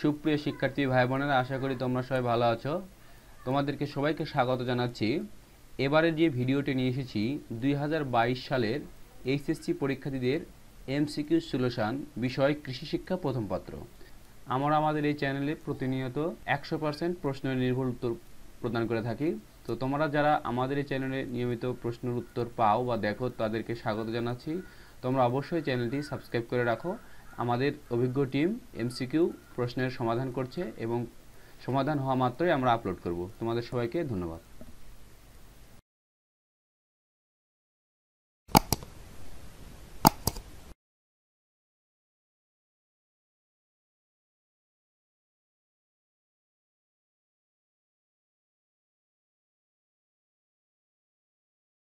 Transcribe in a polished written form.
সুপ্রিয় শিক্ষার্থী ভাই বোনেরা, আশা করি তোমরা সবাই ভালো আছো। তোমাদেরকে সবাইকে স্বাগত জানাচ্ছি। এবারে যে ভিডিওটি নিয়ে এসেছি 2022 সালের এইচএসসি পরীক্ষার্থীদের এমসিকিউ সলিউশন বিষয় কৃষি শিক্ষা প্রথম পত্র। আমরা আমাদের এই চ্যানেলে প্রতিনিয়ত 100% প্রশ্ন নির্ভুল উত্তর প্রদান করে থাকি। তো তোমরা যারা আমাদের এই চ্যানেলে নিয়মিত প্রশ্নের উত্তর পাও বা দেখো, তাদেরকে স্বাগত জানাচ্ছি। তোমরা অবশ্যই চ্যানেলটি সাবস্ক্রাইব করে রাখো। আমাদের অভিজ্ঞ টিম এমসিকিউ প্রশ্নের সমাধান করছে এবং সমাধান হওয়া মাত্রই আমরা আপলোড করব। তোমাদের সবাইকে ধন্যবাদ।